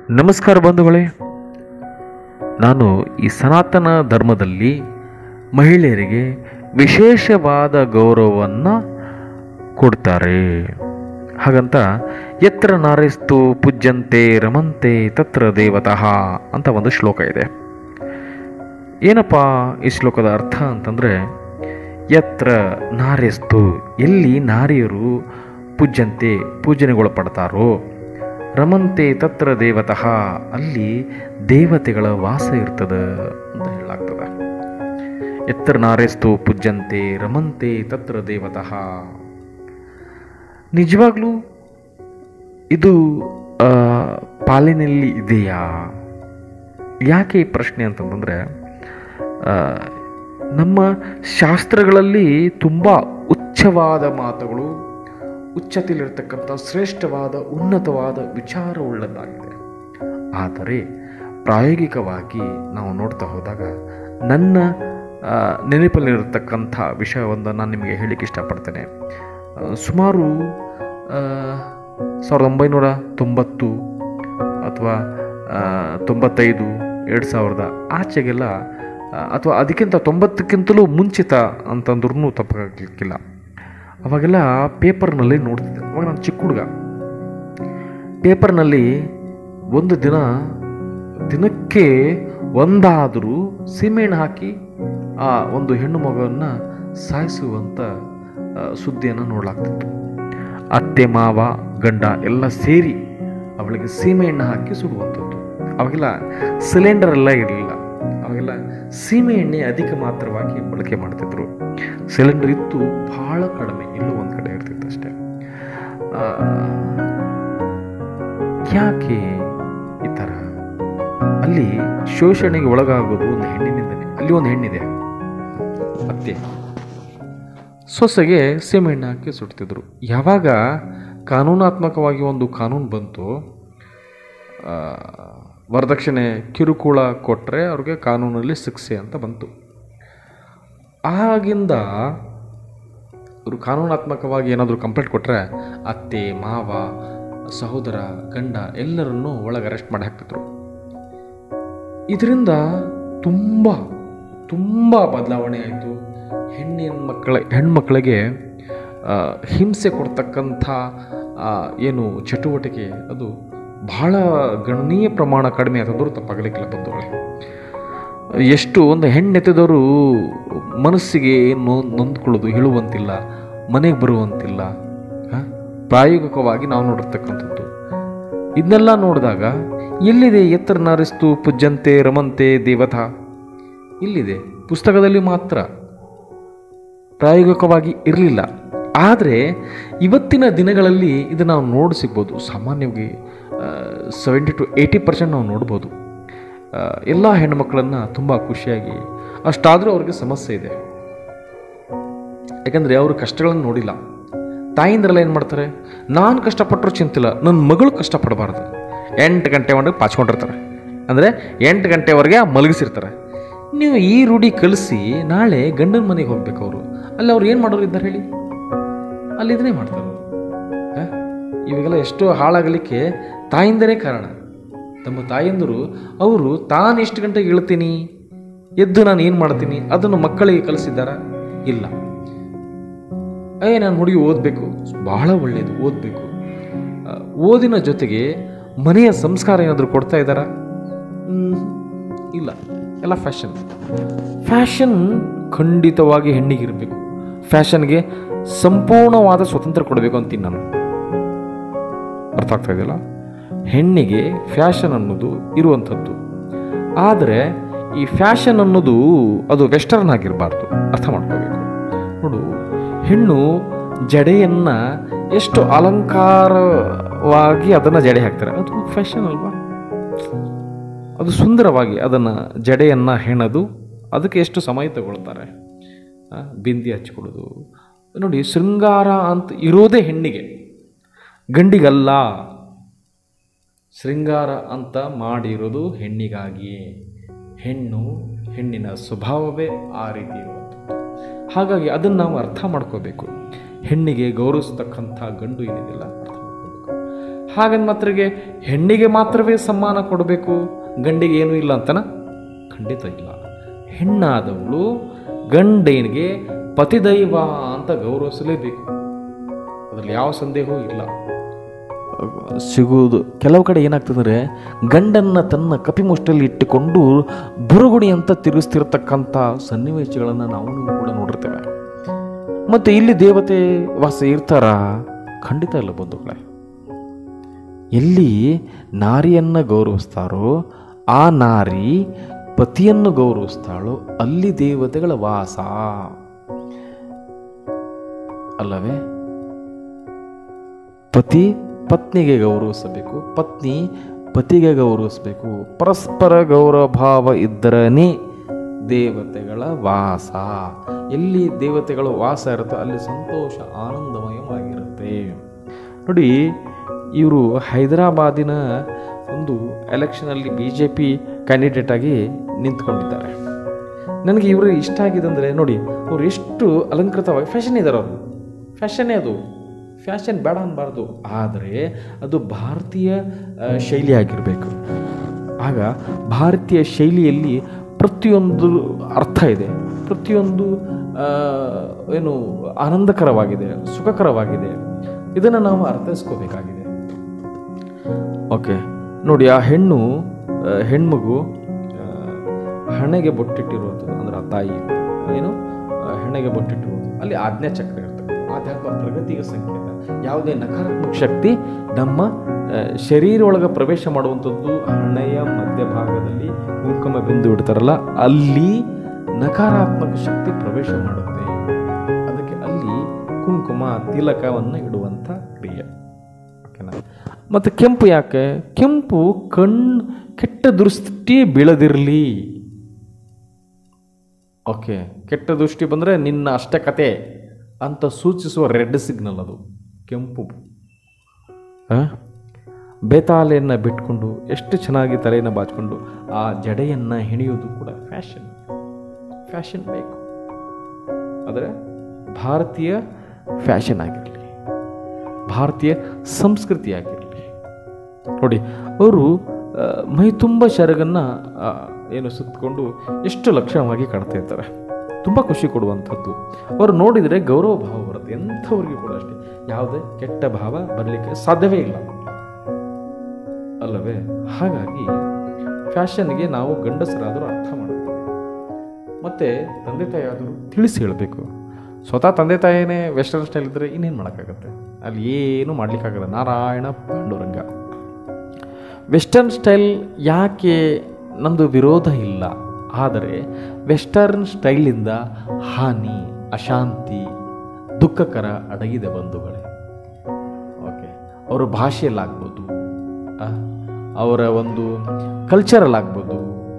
ನಮಸ್ಕಾರ ಬಂಧುಗಳೇ, ನಾನು ಈ ಸನಾತನ ಧರ್ಮದಲ್ಲಿ ಮಹಿಳೆಯರಿಗೆ ವಿಶೇಷವಾದ ಗೌರವವನ್ನು ಕೊಡ್ತಾರೆ. ಹಾಗಂತ ಯತ್ರ ನಾರಿಸ್ತು ಪೂಜ್ಯಂತೆ ರಮಂತೆ ತತ್ರ ದೇವತಃ ಅಂತ ಒಂದು ಶ್ಲೋಕ ಇದೆ. ಏನಪ್ಪ ಈ ಶ್ಲೋಕದ ಅರ್ಥ ಅಂತಂದರೆ, ಯತ್ರ ನಾರ್ಯಸ್ತು, ಎಲ್ಲಿ ನಾರಿಯರು ಪೂಜ್ಯಂತೆ ಪೂಜನೆಗೊಳಪಡ್ತಾರೋ, ರಮಂತೆ ತತ್ರ ದೇವತಃ, ಅಲ್ಲಿ ದೇವತೆಗಳ ವಾಸ ಇರ್ತದೆ ಅಂತ ಹೇಳಲಾಗ್ತದೆ. ಎತ್ತರ ನಾರ್ಯಸ್ತು ಪೂಜ್ಯಂತೆ ರಮಂತೆ ತತ್ರ ದೇವತಃ. ನಿಜವಾಗ್ಲೂ ಇದು ಪಾಲಿನಲ್ಲಿ ಇದೆಯಾ? ಯಾಕೆ ಈ ಪ್ರಶ್ನೆ ಅಂತಂದರೆ, ನಮ್ಮ ಶಾಸ್ತ್ರಗಳಲ್ಲಿ ತುಂಬ ಉಚ್ಚವಾದ ಮಾತುಗಳು, ಉಚ್ಚತೆಯಲ್ಲಿರ್ತಕ್ಕಂಥ ಶ್ರೇಷ್ಠವಾದ ಉನ್ನತವಾದ ವಿಚಾರವುಳ್ಳದ್ದಾಗಿದೆ. ಆದರೆ ಪ್ರಾಯೋಗಿಕವಾಗಿ ನಾವು ನೋಡ್ತಾ ಹೋದಾಗ ನನ್ನ ನೆನಪಲ್ಲಿರತಕ್ಕಂಥ ವಿಷಯವನ್ನು ನಾನು ನಿಮಗೆ ಹೇಳಲಿಕ್ಕೆ ಇಷ್ಟಪಡ್ತೇನೆ. ಸುಮಾರು 1990 ಅಥವಾ 95, 2000 ಆಚೆಗೆಲ್ಲ, ಅಥವಾ ಅದಕ್ಕಿಂತ 90ಕ್ಕಿಂತಲೂ ಮುಂಚಿತ ಅಂತಂದ್ರೂ ತಪ್ಪಾಗಲಿಕ್ಕಿಲ್ಲ. ಅವಾಗೆಲ್ಲ ಪೇಪರ್ನಲ್ಲಿ ನೋಡ್ತಿದ್ದೆ. ಅವಾಗ ನಾನು ಚಿಕ್ಕ ಹುಡುಗ. ಪೇಪರ್ನಲ್ಲಿ ಒಂದು ದಿನಕ್ಕೆ ಒಂದಾದರೂ ಸೀಮೆಣ್ಣೆ ಹಾಕಿ ಆ ಒಂದು ಹೆಣ್ಣು ಮಗುವನ್ನು ಸಾಯಿಸುವಂಥ ಸುದ್ದಿಯನ್ನು ನೋಡಲಾಗ್ತಿತ್ತು. ಅತ್ತೆ ಮಾವ ಗಂಡ ಎಲ್ಲ ಸೇರಿ ಅವಳಿಗೆ ಸೀಮೆಎಣ್ಣೆ ಹಾಕಿ ಸುಡುವಂಥದ್ದು. ಅವಾಗೆಲ್ಲ ಸಿಲಿಂಡರ್ ಎಲ್ಲ ಇರಲಿಲ್ಲ. ಅವಾಗೆಲ್ಲ ಸೀಮೆ ಎಣ್ಣೆ ಅಧಿಕ ಮಾತ್ರವಾಗಿ ಬಳಕೆ ಮಾಡ್ತಿದ್ರು. ಸಿಲಿಂಡರ್ ಇತ್ತು, ಬಹಳ ಕಡಿಮೆ, ಎಲ್ಲೋ ಒಂದು ಕಡೆ ಇರ್ತಿತ್ತು ಅಷ್ಟೇ. ಯಾಕೆ ಈ ಥರ? ಅಲ್ಲಿ ಶೋಷಣೆಗೆ ಒಳಗಾಗೋದು ಒಂದು ಹೆಣ್ಣಿನಿಂದನೇ. ಅಲ್ಲಿ ಒಂದು ಹೆಣ್ಣಿದೆ, ಅತ್ತೆ, ಸೊಸೆಗೆ ಸೀಮೆಎಣ್ಣೆ ಹಾಕಿ ಸುಡ್ತಿದ್ರು. ಯಾವಾಗ ಕಾನೂನಾತ್ಮಕವಾಗಿ ಒಂದು ಕಾನೂನು ಬಂತು, ವರದಕ್ಷಿಣೆ ಕಿರುಕುಳ ಕೊಟ್ಟರೆ ಅವ್ರಿಗೆ ಕಾನೂನಲ್ಲಿ ಶಿಕ್ಷೆ ಅಂತ ಬಂತು. ಆಗಿಂದ ಅವರು ಕಾನೂನಾತ್ಮಕವಾಗಿ ಏನಾದರೂ ಕಂಪ್ಲೇಂಟ್ ಕೊಟ್ಟರೆ ಅತ್ತೆ ಮಾವ ಸಹೋದರ ಗಂಡ ಎಲ್ಲರನ್ನೂ ಒಳಗೆ ಅರೆಸ್ಟ್ ಮಾಡಿ ಹಾಕ್ತಿದ್ರು. ಇದರಿಂದ ತುಂಬ ತುಂಬ ಬದಲಾವಣೆ ಆಯಿತು. ಹೆಣ್ಮಕ್ಕಳಿಗೆ ಹಿಂಸೆ ಕೊಡ್ತಕ್ಕಂಥ ಏನು ಚಟುವಟಿಕೆ, ಅದು ಬಹಳ ಗಣನೀಯ ಪ್ರಮಾಣ ಕಡಿಮೆ ಆಯ್ತಂದ್ರೂ ತಪ್ಪಾಗಲಿಕ್ಕಿಲ್ಲ ಬಂಧುಗಳೇ. ಎಷ್ಟು ಒಂದು ಹೆಣ್ಣೆತ್ತಿದವರು ಮನಸ್ಸಿಗೆ ನೊಂದ್ಕೊಳ್ಳೋದು, ಹೇಳುವಂತಿಲ್ಲ, ಮನೆಗೆ ಬರುವಂತಿಲ್ಲ. ಪ್ರಾಯೋಗಿಕವಾಗಿ ನಾವು ನೋಡಿರ್ತಕ್ಕಂಥದ್ದು ಇದನ್ನೆಲ್ಲ ನೋಡಿದಾಗ ಎಲ್ಲಿದೆ ಎತ್ತರ ನಾರಿಸ್ತು ಪೂಜ್ಯಂತೆ ರಮಂತೆ ದೇವತಾ? ಇಲ್ಲಿದೆ, ಪುಸ್ತಕದಲ್ಲಿ ಮಾತ್ರ, ಪ್ರಾಯೋಗಿಕವಾಗಿ ಇರಲಿಲ್ಲ. ಆದರೆ ಇವತ್ತಿನ ದಿನಗಳಲ್ಲಿ ಇದನ್ನು ನಾವು ನೋಡಿ ಸಿಗ್ಬೋದು. ಸಾಮಾನ್ಯವಾಗಿ 70 to 80% ನಾವು ನೋಡ್ಬೋದು. ಎಲ್ಲ ಹೆಣ್ಣುಮಕ್ಕಳನ್ನು ತುಂಬ ಖುಷಿಯಾಗಿ, ಅಷ್ಟಾದರೂ ಅವ್ರಿಗೆ ಸಮಸ್ಯೆ ಇದೆ. ಯಾಕಂದರೆ ಅವರು ಕಷ್ಟಗಳನ್ನು ನೋಡಿಲ್ಲ. ತಾಯಿಂದ್ರೆಲ್ಲ ಏನು ಮಾಡ್ತಾರೆ, ನಾನು ಕಷ್ಟಪಟ್ಟರು ಚಿಂತಿಲ್ಲ, ನನ್ನ ಮಗಳು ಕಷ್ಟಪಡಬಾರ್ದು. 8 ಗಂಟೆವರೆಗೆ ಪಾಚ್ಕೊಂಡಿರ್ತಾರೆ. ಅಂದರೆ 8 ಗಂಟೆವರೆಗೆ ಮಲಗಿಸಿರ್ತಾರೆ. ನೀವು ಈ ರೂಢಿ ಕಲಿಸಿ ನಾಳೆ ಗಂಡನ ಮನೆಗೆ ಹೋಗ್ಬೇಕು. ಅವರು ಅಲ್ಲಿ ಅವ್ರು ಏನು ಮಾಡೋರು ಇದ್ದಾರೆ ಹೇಳಿ? ಅಲ್ಲಿ ಇದನ್ನೇ ಮಾಡ್ತಾರೆ. ಇವಾಗೆಲ್ಲ ಎಷ್ಟೋ ಹಾಳಾಗಲಿಕ್ಕೆ ತಾಯಿಂದರೇ ಕಾರಣ. ತಮ್ಮ ತಾಯಂದರು ಅವರು ತಾನು ಎಷ್ಟು ಗಂಟೆಗೆ ಇಳ್ತೀನಿ, ಎದ್ದು ನಾನು ಏನು ಮಾಡ್ತೀನಿ ಅದನ್ನು ಮಕ್ಕಳಿಗೆ ಕಲಿಸಿದ್ದಾರ? ಇಲ್ಲ. ನಾನು ಹುಡುಗಿ ಓದಬೇಕು, ಬಹಳ ಒಳ್ಳೆಯದು, ಓದಬೇಕು. ಓದಿನ ಜೊತೆಗೆ ಮನೆಯ ಸಂಸ್ಕಾರ ಏನಾದರೂ ಕೊಡ್ತಾ ಇದ್ದಾರಾ? ಇಲ್ಲ. ಎಲ್ಲ ಫ್ಯಾಷನ್ ಖಂಡಿತವಾಗಿ ಹೆಣ್ಣಿಗಿರಬೇಕು. ಫ್ಯಾಷನ್ಗೆ ಸಂಪೂರ್ಣವಾದ ಸ್ವತಂತ್ರ ಕೊಡಬೇಕು ಅಂತೀನಿ ನಾನು. ಅರ್ಥ ಆಗ್ತಾ ಇದೆಯಲ್ಲ? ಹೆಣ್ಣಿಗೆ ಫ್ಯಾಷನ್ ಅನ್ನೋದು ಇರುವಂಥದ್ದು. ಆದರೆ ಈ ಫ್ಯಾಷನ್ ಅನ್ನೋದು ಅದು ವೆಸ್ಟರ್ನ್ ಆಗಿರಬಾರ್ದು. ಅರ್ಥ ಮಾಡ್ಕೋಬೇಕು. ನೋಡು, ಹೆಣ್ಣು ಜಡೆಯನ್ನು ಎಷ್ಟು ಅಲಂಕಾರವಾಗಿ ಅದನ್ನು ಜಡೆ ಹಾಕ್ತಾರೆ, ಅದು ಫ್ಯಾಷನ್ ಅಲ್ವಾ? ಅದು ಸುಂದರವಾಗಿ ಅದನ್ನು ಜಡೆಯನ್ನು ಹೆಣದು ಅದಕ್ಕೆ ಎಷ್ಟು ಸಮಯ ತಗೊಳ್ತಾರೆ. ಬಿಂದಿ ಹಚ್ಕೊಳ್ಳೋದು ನೋಡಿ, ಶೃಂಗಾರ ಅಂತ ಇರೋದೇ ಹೆಣ್ಣಿಗೆ, ಗಂಡಿಗಲ್ಲ. ಶೃಂಗಾರ ಅಂತ ಮಾಡಿರೋದು ಹೆಣ್ಣಿಗಾಗಿಯೇ. ಹೆಣ್ಣಿನ ಸ್ವಭಾವವೇ ಆ ರೀತಿ ಇರುವಂಥದ್ದು. ಹಾಗಾಗಿ ಅದನ್ನು ನಾವು ಅರ್ಥ ಮಾಡ್ಕೋಬೇಕು. ಹೆಣ್ಣಿಗೆ ಗೌರವಿಸ್ತಕ್ಕಂಥ ಗಂಡು ಏನಿದೆಯಲ್ಲ ಅರ್ಥ ಮಾಡ್ಕೋಬೇಕು. ಹಾಗಂದ ಮಾತ್ರಗೆ ಹೆಣ್ಣಿಗೆ ಮಾತ್ರವೇ ಸಮ್ಮಾನ ಕೊಡಬೇಕು, ಗಂಡಿಗೆ ಏನೂ ಇಲ್ಲ ಅಂತನ? ಖಂಡಿತ ಇಲ್ಲ. ಹೆಣ್ಣಾದವಳು ಗಂಡನಿಗೆ ಪತಿದೈವ ಅಂತ ಗೌರವಿಸಲೇಬೇಕು, ಅದರಲ್ಲಿ ಯಾವ ಸಂದೇಹವೂ ಇಲ್ಲ. ಸಿಗುವುದು ಕೆಲವು ಕಡೆ ಏನಾಗ್ತದಂದರೆ ಗಂಡನ್ನು ತನ್ನ ಕಪಿಮುಷ್ಟಲ್ಲಿ ಇಟ್ಟುಕೊಂಡು ಬುರುಗುಡಿ ಅಂತ ತಿರುಗಿಸ್ತಿರ್ತಕ್ಕಂಥ ಸನ್ನಿವೇಶಗಳನ್ನು ನಾವು ಕೂಡ ನೋಡಿರ್ತೇವೆ. ಮತ್ತು ಇಲ್ಲಿ ದೇವತೆ ವಾಸ ಇರ್ತಾರ? ಖಂಡಿತ ಇಲ್ಲ ಬಂಧುಗಳೇ. ಎಲ್ಲಿ ನಾರಿಯನ್ನು ಗೌರವಿಸ್ತಾರೋ ಆ ನಾರಿ ಪತಿಯನ್ನು ಗೌರವಿಸ್ತಾಳೋ ಅಲ್ಲಿ ದೇವತೆಗಳ ವಾಸ ಅಲ್ಲವೇ? ಪತಿ ಪತ್ನಿಗೆ ಗೌರವಿಸಬೇಕು, ಪತ್ನಿ ಪತಿಗೆ ಗೌರವಿಸಬೇಕು. ಪರಸ್ಪರ ಗೌರವ ಭಾವ ಇದ್ದರನೇ ದೇವತೆಗಳ ವಾಸ. ಎಲ್ಲಿ ದೇವತೆಗಳ ವಾಸ ಇರುತ್ತೋ ಅಲ್ಲಿ ಸಂತೋಷ ಆನಂದಮಯವಾಗಿರುತ್ತೆ. ನೋಡಿ, ಇವರು ಹೈದರಾಬಾದಿನ ಒಂದು ಎಲೆಕ್ಷನಲ್ಲಿ BJP ಕ್ಯಾಂಡಿಡೇಟ್ ಆಗಿ ನಿಂತ್ಕೊಂಡಿದ್ದಾರೆ. ನನಗೆ ಇವರು ಇಷ್ಟ ಆಗಿದಂದರೆ ನೋಡಿ, ಅವ್ರು ಎಷ್ಟು ಅಲಂಕೃತವಾಗಿ ಫ್ಯಾಷನ್ ಇದ್ದಾರೆ. ಅವರು ಫ್ಯಾಷನ್ನೇ, ಅದು ಫ್ಯಾಷನ್ ಬೇಡ ಅನ್ನಬಾರ್ದು, ಆದರೆ ಅದು ಭಾರತೀಯ ಶೈಲಿ ಆಗಿರಬೇಕು. ಆಗ ಭಾರತೀಯ ಶೈಲಿಯಲ್ಲಿ ಪ್ರತಿಯೊಂದು ಅರ್ಥ ಇದೆ, ಪ್ರತಿಯೊಂದು ಏನು ಆನಂದಕರವಾಗಿದೆ, ಸುಖಕರವಾಗಿದೆ. ಇದನ್ನು ನಾವು ಅರ್ಥೈಸ್ಕೋಬೇಕಾಗಿದೆ. ಓಕೆ ನೋಡಿ, ಆ ಹೆಣ್ಮಗು ಹಣೆಗೆ ಬೊಟ್ಟಿಟ್ಟಿರೋದು ಅಂದರೆ ಆ ತಾಯಿ ಏನು ಹೆಣ್ಣೆಗೆ ಬೊಟ್ಟಿಟ್ಟಿರೋದು, ಅಲ್ಲಿ ಆಜ್ಞಾ ಚಕ್ರ ಇರ್ತದೆ. ಆಧ್ಯಾತ್ಮ ಪ್ರಗತಿಗೆ ಸಂಕೇತ. ಯಾವುದೇ ನಕಾರಾತ್ಮಕ ಶಕ್ತಿ ನಮ್ಮ ಶರೀರ ಒಳಗೆ ಪ್ರವೇಶ ಮಾಡುವಂಥದ್ದು ಹಣೆಯ ಮಧ್ಯಭಾಗದಲ್ಲಿ ಕುಂಕುಮ ಬಿಂದು ಇಡ್ತಾರಲ್ಲ, ಅಲ್ಲಿ ನಕಾರಾತ್ಮಕ ಶಕ್ತಿ ಪ್ರವೇಶ ಮಾಡುತ್ತೆ. ಅದಕ್ಕೆ ಅಲ್ಲಿ ಕುಂಕುಮ ತಿಲಕವನ್ನು ಇಡುವಂಥ ಕ್ರಿಯೆ. ಓಕೆನಾ? ಮತ್ತು ಕೆಂಪು ಯಾಕೆ? ಕೆಂಪು ಕೆಟ್ಟ ದೃಷ್ಟಿ ಬೀಳದಿರಲಿ. ಓಕೆ, ಕೆಟ್ಟ ದೃಷ್ಟಿ ಬಂದರೆ ನಿನ್ನ ಅಷ್ಟೇ ಕತೆ ಅಂತ ಸೂಚಿಸುವ ರೆಡ್ ಸಿಗ್ನಲ್ ಅದು ಕೆಂಪು. ಬೇತಾಲೆಯನ್ನು ಬಿಟ್ಕೊಂಡು ಎಷ್ಟು ಚೆನ್ನಾಗಿ ತಲೆಯನ್ನು ಬಾಚಿಕೊಂಡು ಆ ಜಡೆಯನ್ನು ಹೆಣೆಯುವುದು ಕೂಡ ಫ್ಯಾಷನ್ ಬೇಕು. ಆದರೆ ಭಾರತೀಯ ಫ್ಯಾಷನ್ ಆಗಿರಲಿ, ಭಾರತೀಯ ಸಂಸ್ಕೃತಿ ಆಗಿರಲಿ. ನೋಡಿ, ಅವರು ಮೈ ತುಂಬ ಸೆರಗನ್ನು ಏನು ಸುತ್ತಕೊಂಡು ಎಷ್ಟು ಲಕ್ಷಣವಾಗಿ ಕಾಣ್ತಾ ಇರ್ತಾರೆ. ತುಂಬ ಖುಷಿ ಕೊಡುವಂಥದ್ದು. ಅವರು ನೋಡಿದರೆ ಗೌರವ ಭಾವ ಬರುತ್ತೆ. ಎಂಥವ್ರಿಗೂ ಕೂಡ ಅಷ್ಟೇ, ಯಾವುದೇ ಕೆಟ್ಟ ಭಾವ ಬರಲಿಕ್ಕೆ ಸಾಧ್ಯವೇ ಇಲ್ಲ ಅಲ್ಲವೇ? ಹಾಗಾಗಿ ಫ್ಯಾಷನ್ಗೆ ನಾವು ಗಂಡಸರಾದರೂ ಅರ್ಥ ಮಾಡಬೇಕು, ಮತ್ತು ತಂದೆ ತಾಯಿ ಆದರೂ ತಿಳಿಸಿ ಹೇಳಬೇಕು. ಸ್ವತಃ ತಂದೆ ತಾಯಿನೇ ವೆಸ್ಟರ್ನ್ ಸ್ಟೈಲ್ ಇದ್ದರೆ ಇನ್ನೇನು ಮಾಡೋಕ್ಕಾಗತ್ತೆ? ಅಲ್ಲಿ ಏನೂ ಮಾಡಲಿಕ್ಕಾಗಲ್ಲ. ನಾರಾಯಣ ಪಾಂಡುರಂಗ. ವೆಸ್ಟರ್ನ್ ಸ್ಟೈಲ್ ಯಾಕೆ ನಮ್ಮದು ವಿರೋಧ ಇಲ್ಲ, ಆದರೆ ವೆಸ್ಟರ್ನ್ ಸ್ಟೈಲಿಂದ ಹಾನಿ, ಅಶಾಂತಿ, ದುಃಖಕರ ಅಡಗಿದೆ ಬಂಧುಗಳೇ. ಓಕೆ, ಅವರ ಭಾಷೆಯಲ್ಲಾಗ್ಬೋದು, ಅವರ ಒಂದು ಕಲ್ಚರಲ್ಲಾಗ್ಬೋದು,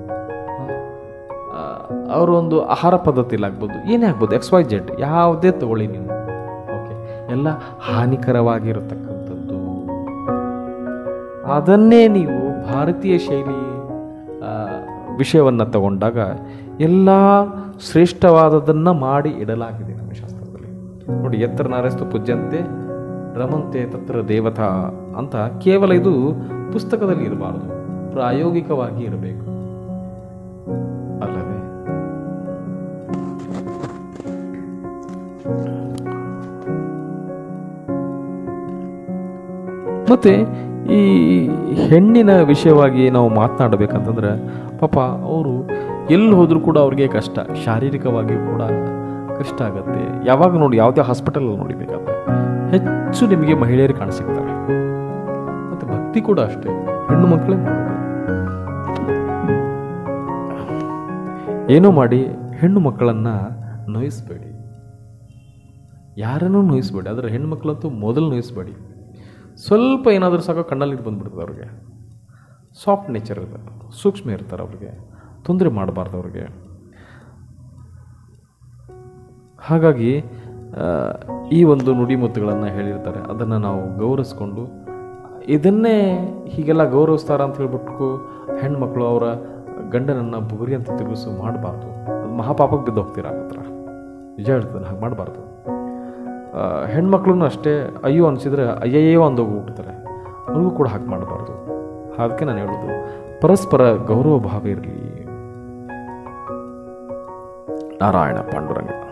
ಅವರ ಒಂದು ಆಹಾರ ಪದ್ಧತಿಲಾಗ್ಬೋದು, ಏನೇ ಆಗ್ಬೋದು, XYZ ಯಾವುದೇ ತಗೊಳ್ಳಿ ನೀವು. ಓಕೆ, ಎಲ್ಲ ಹಾನಿಕರವಾಗಿರತಕ್ಕಂಥದ್ದು. ಅದನ್ನೇ ನೀವು ಭಾರತೀಯ ಶೈಲಿ ವಿಷಯವನ್ನು ತಗೊಂಡಾಗ ಎಲ್ಲ ಶ್ರೇಷ್ಠವಾದದನ್ನು ಮಾಡಿ ಇಡಲಾಗಿದೆ ನಮ್ಮ ಶಾಸ್ತ್ರದಲ್ಲಿ. ನೋಡಿ, ಎತ್ತರ ನಾರಸ್ತು ಪೂಜ್ಯಂತೆ ರಮಂತೆ ತತ್ರ ದೇವತಾ ಅಂತ ಕೇವಲ ಇದು ಪುಸ್ತಕದಲ್ಲಿ ಇರಬಾರ್ದು, ಪ್ರಾಯೋಗಿಕವಾಗಿ ಇರಬೇಕು ಅಲ್ಲವೇ? ಮತ್ತೆ ಈ ಹೆಣ್ಣಿನ ವಿಷಯವಾಗಿ ನಾವು ಮಾತನಾಡಬೇಕಂತಂದ್ರೆ ಪಾಪ ಅವರು ಎಲ್ಲಿ ಹೋದರೂ ಕೂಡ ಅವ್ರಿಗೆ ಕಷ್ಟ, ಶಾರೀರಿಕವಾಗಿಯೂ ಕೂಡ ಕಷ್ಟ ಆಗುತ್ತೆ. ಯಾವಾಗ ನೋಡಿ, ಯಾವುದೇ ಹಾಸ್ಪಿಟಲಲ್ಲಿ ನೋಡಿಬೇಕಾದ್ರೆ ಹೆಚ್ಚು ನಿಮಗೆ ಮಹಿಳೆಯರು ಕಾಣಸಿಗ್ತಾರೆ. ಮತ್ತು ಭಕ್ತಿ ಕೂಡ ಅಷ್ಟೇ, ಹೆಣ್ಣು ಮಕ್ಕಳೇ ಮಾಡೋದು. ಏನೋ ಮಾಡಿ ಹೆಣ್ಣು ಮಕ್ಕಳನ್ನು ನೋಯಿಸಬೇಡಿ, ಯಾರನ್ನೂ ನೋಯಿಸಬೇಡಿ. ಆದರೆ ಹೆಣ್ಣು ಮಕ್ಕಳಂತೂ ಮೊದಲು ನೋಯಿಸಬೇಡಿ. ಸ್ವಲ್ಪ ಏನಾದರೂ ಸಾಕು ಕಣ್ಣಲ್ಲಿ ನೀರು ಬಂದುಬಿಡ್ತದೆ ಅವ್ರಿಗೆ. ಸಾಫ್ಟ್ ನೇಚರ್ ಇರ್ತದೆ, ಸೂಕ್ಷ್ಮ ಇರ್ತಾರೆ, ಅವ್ರಿಗೆ ತೊಂದರೆ ಮಾಡಬಾರ್ದು ಅವ್ರಿಗೆ. ಹಾಗಾಗಿ ಈ ಒಂದು ನುಡಿಮುತ್ತುಗಳನ್ನು ಹೇಳಿರ್ತಾರೆ, ಅದನ್ನು ನಾವು ಗೌರವಿಸ್ಕೊಂಡು ಇದನ್ನೇ ಹೀಗೆಲ್ಲ ಗೌರವಿಸ್ತಾರ ಅಂತ ಹೇಳ್ಬಿಟ್ಟು ಹೆಣ್ಮಕ್ಳು ಅವರ ಗಂಡನನ್ನು ಬುಗುರಿ ಅಂತ ತಿರುಗಿಸು ಮಾಡಬಾರ್ದು. ಅದು ಮಹಾಪಾಪಕ್ಕೆ ಬಿದ್ದು ಹೋಗ್ತೀರಾ ಹತ್ರ, ನಿಜ ಹೇಳ್ತಾನೆ, ಹಾಗೆ ಮಾಡಬಾರ್ದು. ಹೆಣ್ಮಕ್ಳೂ ಅಷ್ಟೇ, ಅಯ್ಯೋ ಅನಿಸಿದ್ರೆ ಅಯ್ಯಯ್ಯೋ ಅಂದೋಗ್ಬಿಡ್ತಾರೆ. ಅವ್ರಿಗೂ ಕೂಡ ಹಾಗೆ ಮಾಡಬಾರ್ದು. ಅದಕ್ಕೆ ನಾನು ಹೇಳೋದು, ಪರಸ್ಪರ ಗೌರವ ಭಾವ ಇರಲಿ. ನಾರಾಯಣ ಪಾಂಡುರಂಗ.